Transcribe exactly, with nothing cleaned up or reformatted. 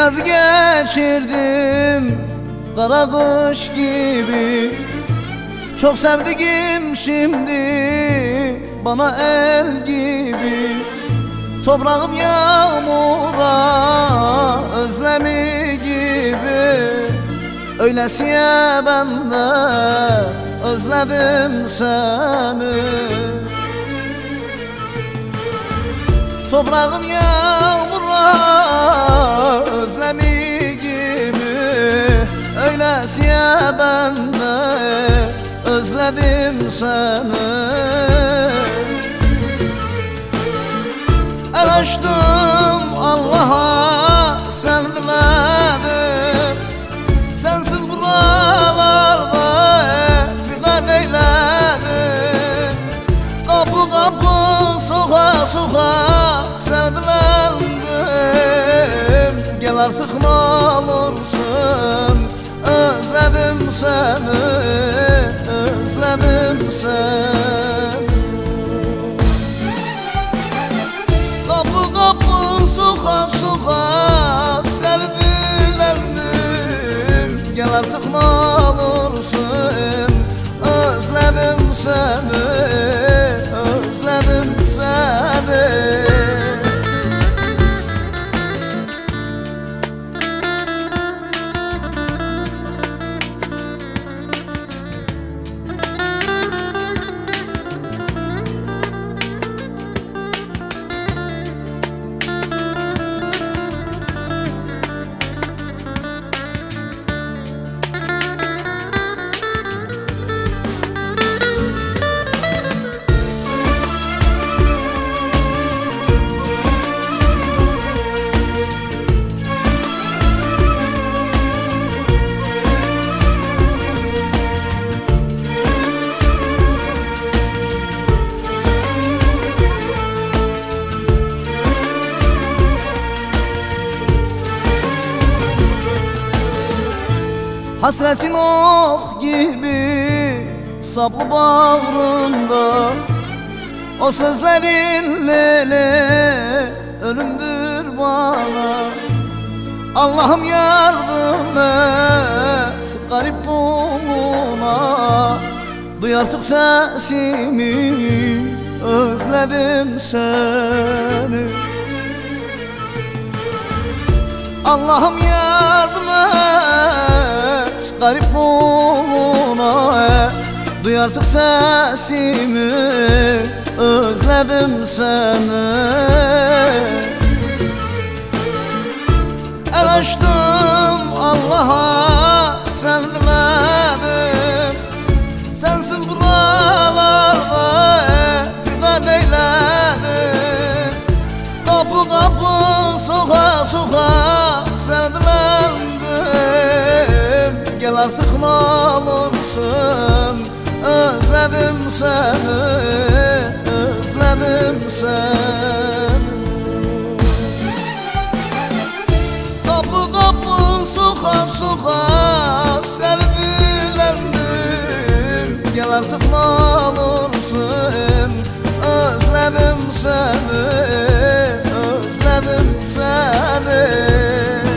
yaz geçirdim kara kış gibi. Çok sevdiğim şimdi bana el gibi. Toprağın yağmura özlemi gibi. Öylesiye ben de özledim seni. Toprağın yağmura özlemi gibi. Öylesiye ben de özledim seni. El açtım Allah'a sen diledim. Sensiz buralarda figan eyledim. Kapı kapı sokak sokak sevdilendim. Gel artık ne olursun özledim seni, özledim seni. Kapı kapı sokak sokak sevdilendim. Gel artık ne olursun özledim seni, özledim seni. Hasretin ok gibi saplı bağrımda. O sözlerin lele ölümdür bana. Allah'ım yardım et garip kuluna. Duy artık sesimi özledim seni. Allah'ım yardım et garip kuluna. Duy artık sesimi özledim seni. El açtım Allah'a sen diledim. Sensiz buralarda figan eyledim. Kapı kapı sokak sokak sevdilendim. Gel artık ne olursun özledim seni, özledim seni. Kapı kapı sokak sokak sevdilendim. Gel artık ne olursun özledim seni, özledim seni.